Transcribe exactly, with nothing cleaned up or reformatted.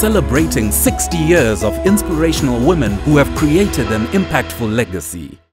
celebrating sixty years of inspirational women who have created an impactful legacy.